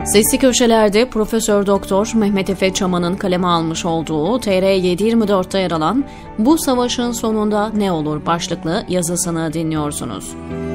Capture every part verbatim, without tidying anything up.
Sesli Köşeler'de Profesör Doktor Mehmet Efe Çaman'ın kaleme almış olduğu T R yedi yirmi dört'te yer alan "Bu savaşın sonunda ne olur?" başlıklı yazısını dinliyorsunuz.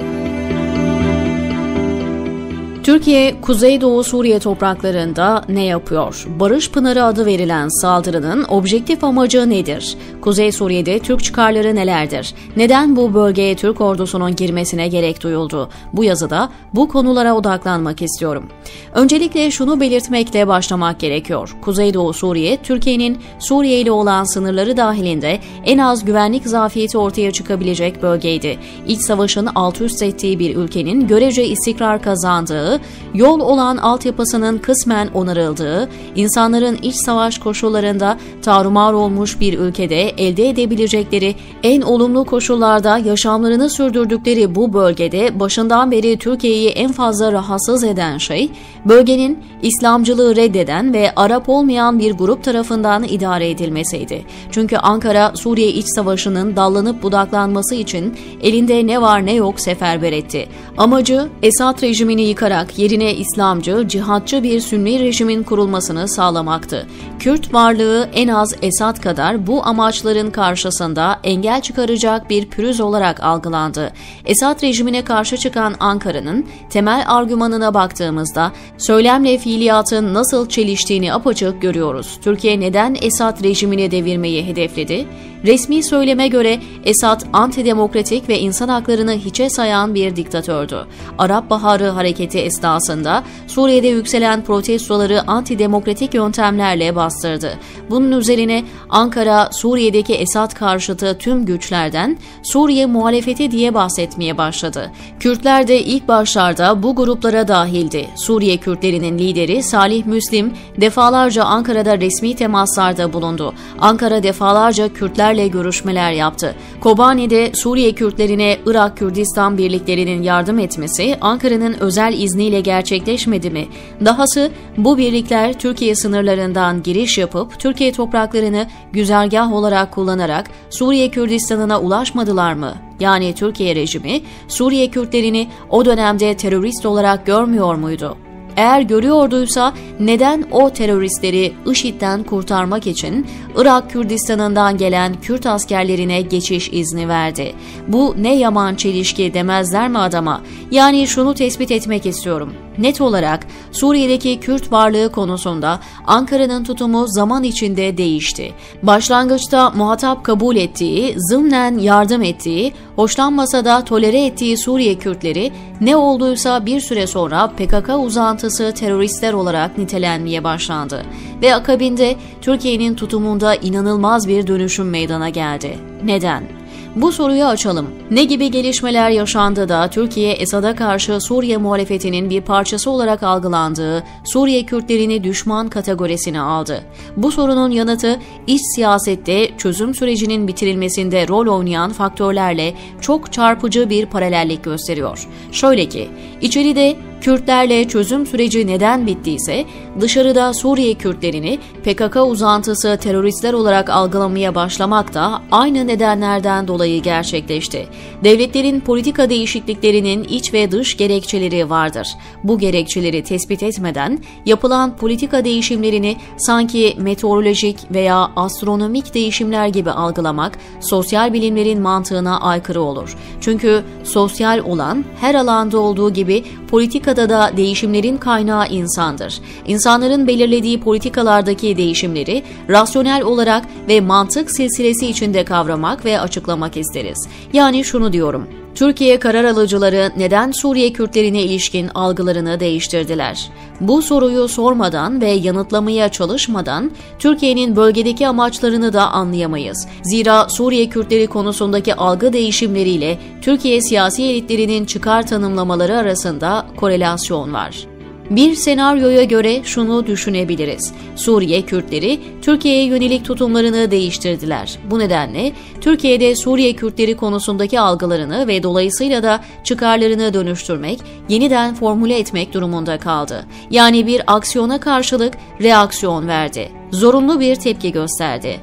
Türkiye, Kuzeydoğu Suriye topraklarında ne yapıyor? Barış Pınarı adı verilen saldırının objektif amacı nedir? Kuzey Suriye'de Türk çıkarları nelerdir? Neden bu bölgeye Türk ordusunun girmesine gerek duyuldu? Bu yazıda bu konulara odaklanmak istiyorum. Öncelikle şunu belirtmekle başlamak gerekiyor. Kuzeydoğu Suriye, Türkiye'nin Suriye ile olan sınırları dahilinde en az güvenlik zafiyeti ortaya çıkabilecek bölgeydi. İç savaşın alt üst ettiği bir ülkenin görece istikrar kazandığı, yol olan altyapısının kısmen onarıldığı, insanların iç savaş koşullarında tarumar olmuş bir ülkede elde edebilecekleri en olumlu koşullarda yaşamlarını sürdürdükleri bu bölgede başından beri Türkiye'yi en fazla rahatsız eden şey, bölgenin İslamcılığı reddeden ve Arap olmayan bir grup tarafından idare edilmesiydi. Çünkü Ankara, Suriye iç savaşının dallanıp budaklanması için elinde ne var ne yok seferber etti. Amacı, Esad rejimini yıkarak yerine İslamcı, cihatçı bir Sünni rejimin kurulmasını sağlamaktı. Kürt varlığı en az Esad kadar bu amaçların karşısında engel çıkaracak bir pürüz olarak algılandı. Esad rejimine karşı çıkan Ankara'nın temel argümanına baktığımızda söylemle fiiliyatın nasıl çeliştiğini apaçık görüyoruz. Türkiye neden Esad rejimini devirmeyi hedefledi? Resmi söyleme göre Esad antidemokratik ve insan haklarını hiçe sayan bir diktatördü. Arap Baharı hareketi esnasında Suriye'de yükselen protestoları antidemokratik yöntemlerle bastırdı. Bunun üzerine Ankara, Suriye'deki Esad karşıtı tüm güçlerden Suriye muhalefeti diye bahsetmeye başladı. Kürtler de ilk başlarda bu gruplara dahildi. Suriye Kürtlerinin lideri Salih Müslim defalarca Ankara'da resmi temaslarda bulundu. Ankara defalarca Kürtlerle görüşmeler yaptı. Kobani'de Suriye Kürtlerine Irak Kürdistan birliklerinin yardım etmesi Ankara'nın özel izniyle gerçekleşmedi mi? Dahası bu birlikler Türkiye sınırlarından giriş yapıp Türkiye topraklarını güzergah olarak kullanarak Suriye Kürdistan'ına ulaşmadılar mı? Yani Türkiye rejimi Suriye Kürtlerini o dönemde terörist olarak görmüyor muydu? Eğer görüyorduysa neden o teröristleri IŞİD'den kurtarmak için Irak Kürdistan'ından gelen Kürt askerlerine geçiş izni verdi? Bu ne yaman çelişki demezler mi adama? Yani şunu tespit etmek istiyorum. Net olarak Suriye'deki Kürt varlığı konusunda Ankara'nın tutumu zaman içinde değişti. Başlangıçta muhatap kabul ettiği, zımnen yardım ettiği, hoşlanmasa da tolere ettiği Suriye Kürtleri ne olduysa bir süre sonra P K K uzantısı teröristler olarak nitelenmeye başlandı. Ve akabinde Türkiye'nin tutumunda inanılmaz bir dönüşüm meydana geldi. Neden? Bu soruyu açalım. Ne gibi gelişmeler yaşandı da Türkiye, Esad'a karşı Suriye muhalefetinin bir parçası olarak algılandığı Suriye Kürtlerini düşman kategorisine aldı? Bu sorunun yanıtı iç siyasette çözüm sürecinin bitirilmesinde rol oynayan faktörlerle çok çarpıcı bir paralellik gösteriyor. Şöyle ki, içeride Kürtlerle çözüm süreci neden bittiyse, dışarıda Suriye Kürtlerini P K K uzantısı teröristler olarak algılamaya başlamak da aynı nedenlerden dolayı gerçekleşti. Devletlerin politika değişikliklerinin iç ve dış gerekçeleri vardır. Bu gerekçeleri tespit etmeden yapılan politika değişimlerini sanki meteorolojik veya astronomik değişimler gibi algılamak sosyal bilimlerin mantığına aykırı olur. Çünkü sosyal olan her alanda olduğu gibi politikada da değişimlerin kaynağı insandır. İnsanların belirlediği politikalardaki değişimleri rasyonel olarak ve mantık silsilesi içinde kavramak ve açıklamak isteriz. Yani şunu diyorum. Türkiye karar alıcıları neden Suriye Kürtlerine ilişkin algılarını değiştirdiler? Bu soruyu sormadan ve yanıtlamaya çalışmadan Türkiye'nin bölgedeki amaçlarını da anlayamayız. Zira Suriye Kürtleri konusundaki algı değişimleriyle Türkiye siyasi elitlerinin çıkar tanımlamaları arasında korelasyon var. Bir senaryoya göre şunu düşünebiliriz. Suriye Kürtleri Türkiye'ye yönelik tutumlarını değiştirdiler. Bu nedenle Türkiye'de Suriye Kürtleri konusundaki algılarını ve dolayısıyla da çıkarlarını dönüştürmek, yeniden formüle etmek durumunda kaldı. Yani bir aksiyona karşılık reaksiyon verdi. Zorunlu bir tepki gösterdi.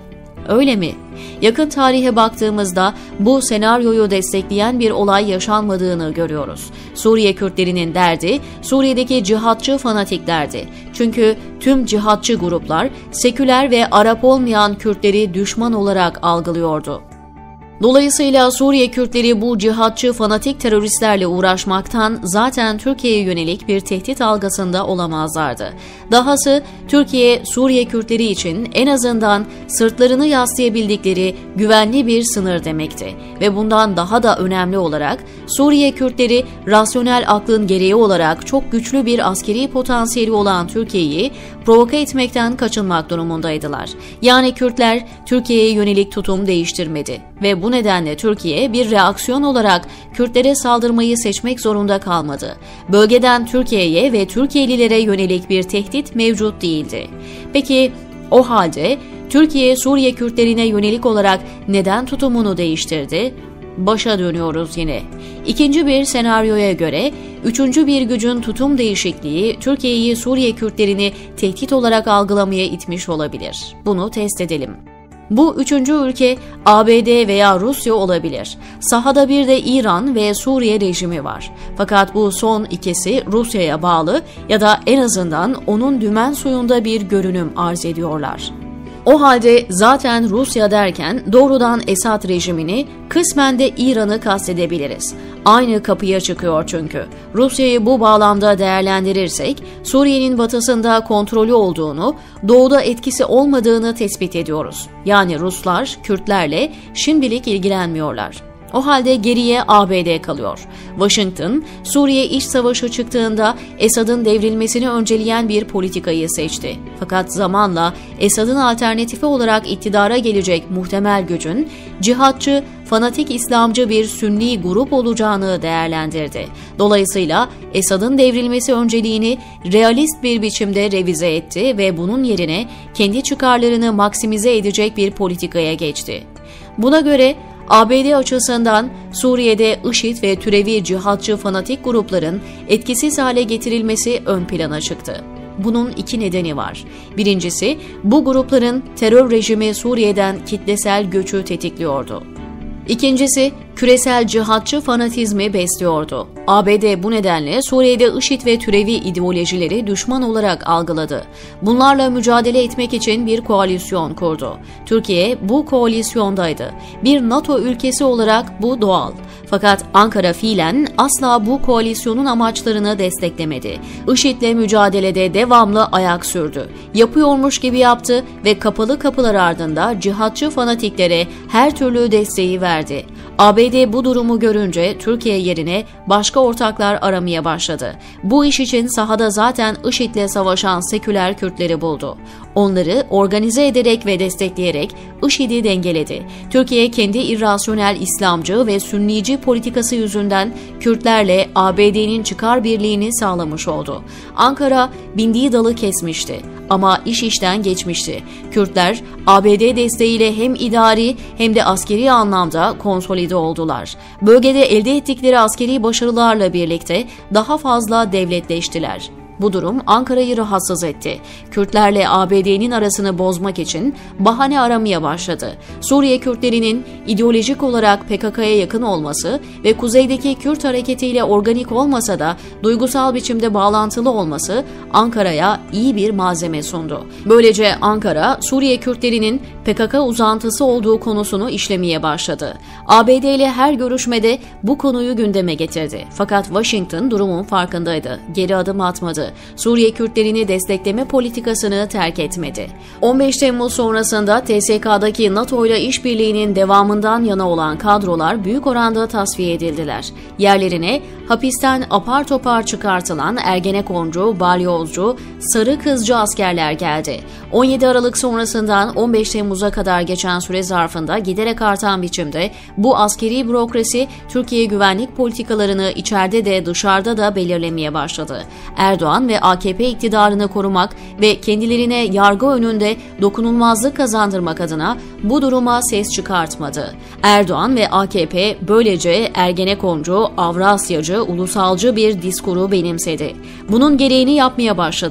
öyle mi? Yakın tarihe baktığımızda bu senaryoyu destekleyen bir olay yaşanmadığını görüyoruz. Suriye Kürtlerinin derdi Suriye'deki cihatçı fanatiklerdi. Çünkü tüm cihatçı gruplar seküler ve Arap olmayan Kürtleri düşman olarak algılıyordu. Dolayısıyla Suriye Kürtleri bu cihatçı fanatik teröristlerle uğraşmaktan zaten Türkiye'ye yönelik bir tehdit algısında olamazlardı. Dahası Türkiye, Suriye Kürtleri için en azından sırtlarını yaslayabildikleri güvenli bir sınır demekti. Ve bundan daha da önemli olarak Suriye Kürtleri rasyonel aklın gereği olarak çok güçlü bir askeri potansiyeli olan Türkiye'yi provoke etmekten kaçınmak durumundaydılar. Yani Kürtler Türkiye'ye yönelik tutum değiştirmedi ve bu nedenle Türkiye bir reaksiyon olarak Kürtlere saldırmayı seçmek zorunda kalmadı. Bölgeden Türkiye'ye ve Türkiye'lilere yönelik bir tehdit mevcut değildi. Peki o halde Türkiye Suriye Kürtlerine yönelik olarak neden tutumunu değiştirdi? Başa dönüyoruz yine. İkinci bir senaryoya göre üçüncü bir gücün tutum değişikliği Türkiye'yi Suriye Kürtlerini tehdit olarak algılamaya itmiş olabilir. Bunu test edelim. Bu üçüncü ülke A B D veya Rusya olabilir. Sahada bir de İran ve Suriye rejimi var. Fakat bu son ikisi Rusya'ya bağlı ya da en azından onun dümen suyunda bir görünüm arz ediyorlar. O halde zaten Rusya derken doğrudan Esad rejimini, kısmen de İran'ı kastedebiliriz. Aynı kapıya çıkıyor çünkü. Rusya'yı bu bağlamda değerlendirirsek, Suriye'nin batısında kontrolü olduğunu, doğuda etkisi olmadığını tespit ediyoruz. Yani Ruslar, Kürtlerle şimdilik ilgilenmiyorlar. O halde geriye A B D kalıyor. Washington, Suriye iç savaşı çıktığında Esad'ın devrilmesini önceleyen bir politikayı seçti. Fakat zamanla Esad'ın alternatifi olarak iktidara gelecek muhtemel gücün cihatçı, fanatik İslamcı bir Sünni grup olacağını değerlendirdi. Dolayısıyla Esad'ın devrilmesi önceliğini realist bir biçimde revize etti ve bunun yerine kendi çıkarlarını maksimize edecek bir politikaya geçti. Buna göre A B D açısından Suriye'de IŞİD ve türevi cihatçı fanatik grupların etkisiz hale getirilmesi ön plana çıktı. Bunun iki nedeni var. Birincisi, bu grupların terör rejimi Suriye'den kitlesel göçü tetikliyordu. İkincisi, küresel cihatçı fanatizmi besliyordu. A B D bu nedenle Suriye'de IŞİD ve türevi ideolojileri düşman olarak algıladı. Bunlarla mücadele etmek için bir koalisyon kurdu. Türkiye bu koalisyondaydı. Bir NATO ülkesi olarak bu doğal. Fakat Ankara fiilen asla bu koalisyonun amaçlarını desteklemedi. IŞİD'le mücadelede devamlı ayak sürdü. Yapıyormuş gibi yaptı ve kapalı kapılar ardında cihatçı fanatiklere her türlü desteği verdi. A B D bu durumu görünce Türkiye yerine başka ortaklar aramaya başladı. Bu iş için sahada zaten IŞİD'le savaşan seküler Kürtleri buldu. Onları organize ederek ve destekleyerek IŞİD'i dengeledi. Türkiye kendi irrasyonel İslamcı ve Sünnici politikası yüzünden Kürtlerle A B D'nin çıkar birliğini sağlamış oldu. Ankara bindiği dalı kesmişti. Ama iş işten geçmişti. Kürtler A B D desteğiyle hem idari hem de askeri anlamda konsolide oldular. Bölgede elde ettikleri askeri başarılarla birlikte daha fazla devletleştiler. Bu durum Ankara'yı rahatsız etti. Kürtlerle A B D'nin arasını bozmak için bahane aramaya başladı. Suriye Kürtlerinin ideolojik olarak P K K'ya yakın olması ve kuzeydeki Kürt hareketiyle organik olmasa da duygusal biçimde bağlantılı olması Ankara'ya iyi bir malzeme sundu. Böylece Ankara, Suriye Kürtlerinin P K K uzantısı olduğu konusunu işlemeye başladı. A B D ile her görüşmede bu konuyu gündeme getirdi. Fakat Washington durumun farkındaydı. Geri adım atmadı. Suriye Kürtlerini destekleme politikasını terk etmedi. on beş Temmuz sonrasında T S K'daki NATO ile işbirliğinin devamından yana olan kadrolar büyük oranda tasfiye edildiler. Yerlerine hapisten apar topar çıkartılan Ergenekoncu, Balyozcu, Sarı Kızcı askerler geldi. on yedi Aralık sonrasından on beş Temmuz'a kadar geçen süre zarfında giderek artan biçimde bu askeri bürokrasi Türkiye güvenlik politikalarını içeride de dışarıda da belirlemeye başladı. Erdoğan ve A K P iktidarını korumak ve kendilerine yargı önünde dokunulmazlık kazandırmak adına bu duruma ses çıkartmadı. Erdoğan ve A K P böylece Ergenekoncu, Avrasyacı, ulusalcı bir diskuru benimsedi. Bunun gereğini yapmaya başladı.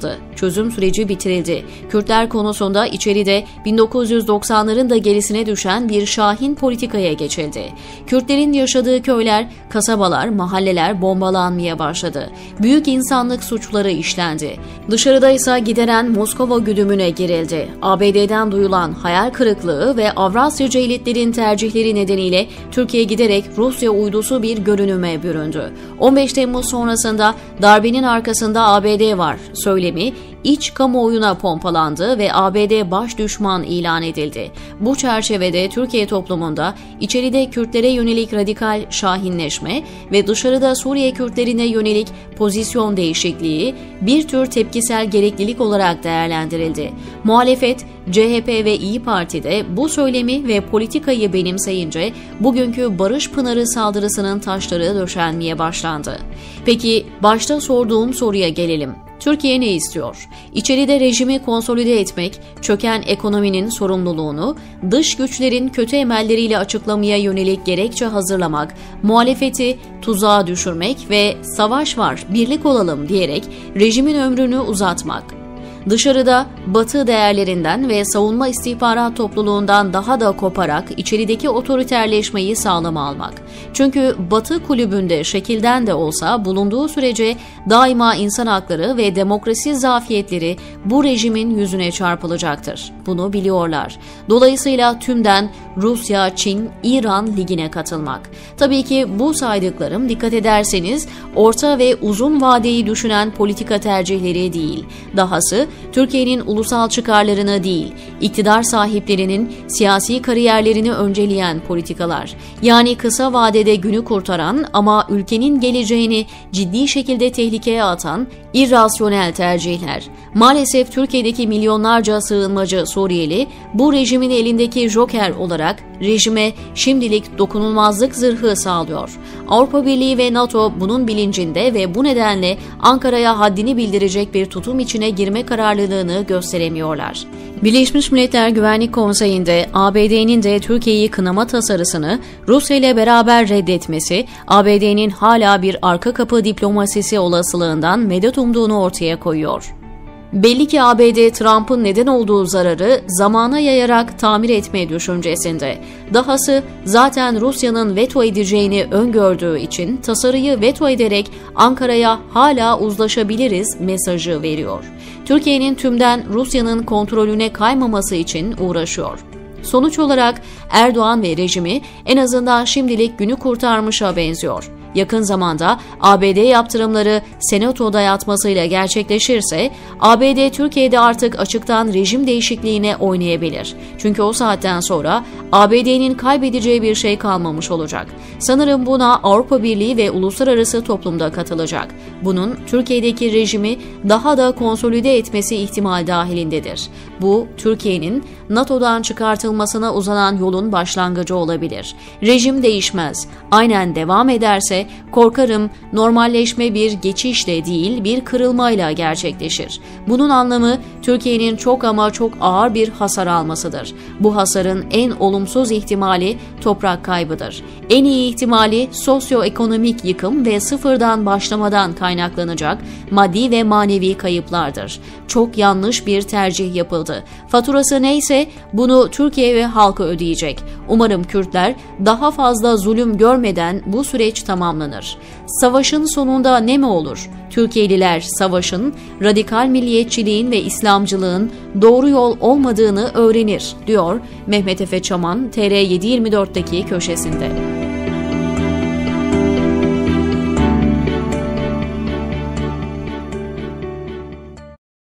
çözüm süreci bitirildi. Kürtler konusunda içeride bin dokuz yüz doksanların da gerisine düşen bir şahin politikaya geçildi. Kürtlerin yaşadığı köyler, kasabalar, mahalleler bombalanmaya başladı. Büyük insanlık suçları işlendi. Dışarıda ise gideren Moskova güdümüne girildi. A B D'den duyulan hayal kırıklığı ve Avrasyacı elitlerin tercihleri nedeniyle Türkiye giderek Rusya uydusu bir görünüme büründü. on beş Temmuz sonrasında darbenin arkasında A B D var söylemi iç kamuoyuna pompalandı ve A B D baş düşman ilan edildi. Bu çerçevede Türkiye toplumunda içeride Kürtlere yönelik radikal şahinleşme ve dışarıda Suriye Kürtlerine yönelik pozisyon değişikliği bir tür tepkisel gereklilik olarak değerlendirildi. Muhalefet, C H P ve İyi Parti de bu söylemi ve politikayı benimseyince bugünkü Barış Pınarı saldırısının taşları döşenmeye başlandı. Peki başta sorduğum soruya gelelim. Türkiye ne istiyor? İçeride rejimi konsolide etmek, çöken ekonominin sorumluluğunu dış güçlerin kötü emelleriyle açıklamaya yönelik gerekçe hazırlamak, muhalefeti tuzağa düşürmek ve savaş var, birlik olalım diyerek rejimin ömrünü uzatmak. Dışarıda Batı değerlerinden ve savunma istihbarat topluluğundan daha da koparak içerideki otoriterleşmeyi sağlama almak. Çünkü Batı kulübünde şekilden de olsa bulunduğu sürece daima insan hakları ve demokrasi zafiyetleri bu rejimin yüzüne çarpılacaktır. Bunu biliyorlar. Dolayısıyla tümden Rusya, Çin, İran ligine katılmak. Tabii ki bu saydıklarım dikkat ederseniz orta ve uzun vadeyi düşünen politika tercihleri değil. Dahası Türkiye'nin ulusal çıkarlarını değil, iktidar sahiplerinin siyasi kariyerlerini önceleyen politikalar. Yani kısa vadede günü kurtaran ama ülkenin geleceğini ciddi şekilde tehlikeye atan irrasyonel tercihler. Maalesef Türkiye'deki milyonlarca sığınmacı Suriyeli bu rejimin elindeki joker olarak rejime şimdilik dokunulmazlık zırhı sağlıyor. Avrupa Birliği ve NATO bunun bilincinde ve bu nedenle Ankara'ya haddini bildirecek bir tutum içine girme kararlılığını gösteremiyorlar. Birleşmiş Milletler Güvenlik Konseyi'nde A B D'nin de Türkiye'yi kınama tasarısını Rusya ile beraber reddetmesi, A B D'nin hala bir arka kapı diplomasisi olasılığından medet umduğunu ortaya koyuyor. Belli ki A B D Trump'ın neden olduğu zararı zamana yayarak tamir etme düşüncesinde. Dahası zaten Rusya'nın veto edeceğini öngördüğü için tasarıyı veto ederek Ankara'ya hala uzlaşabiliriz mesajı veriyor. Türkiye'nin tümden Rusya'nın kontrolüne kaymaması için uğraşıyor. Sonuç olarak Erdoğan ve rejimi en azından şimdilik günü kurtarmışa benziyor. Yakın zamanda A B D yaptırımları Senato'da yatmasıyla gerçekleşirse A B D Türkiye'de artık açıktan rejim değişikliğine oynayabilir. Çünkü o saatten sonra A B D'nin kaybedeceği bir şey kalmamış olacak. Sanırım buna Avrupa Birliği ve uluslararası toplumda katılacak. Bunun Türkiye'deki rejimi daha da konsolide etmesi ihtimal dahilindedir. Bu Türkiye'nin NATO'dan çıkartılmasına uzanan yolun başlangıcı olabilir. Rejim değişmez. Aynen devam ederse korkarım normalleşme bir geçişle değil bir kırılmayla gerçekleşir. Bunun anlamı Türkiye'nin çok ama çok ağır bir hasar almasıdır. Bu hasarın en olumsuz ihtimali toprak kaybıdır. En iyi ihtimali sosyoekonomik yıkım ve sıfırdan başlamadan kaynaklanacak maddi ve manevi kayıplardır. Çok yanlış bir tercih yapıldı. Faturası neyse bunu Türkiye ve halkı ödeyecek. Umarım Kürtler daha fazla zulüm görmeden bu süreç tamamlanır. Savaşın sonunda ne mi olur? Türkiye'liler savaşın, radikal milliyetçiliğin ve İslamcılığın doğru yol olmadığını öğrenir, diyor Mehmet Efe Çaman T R yedi yirmi dört'teki köşesinde.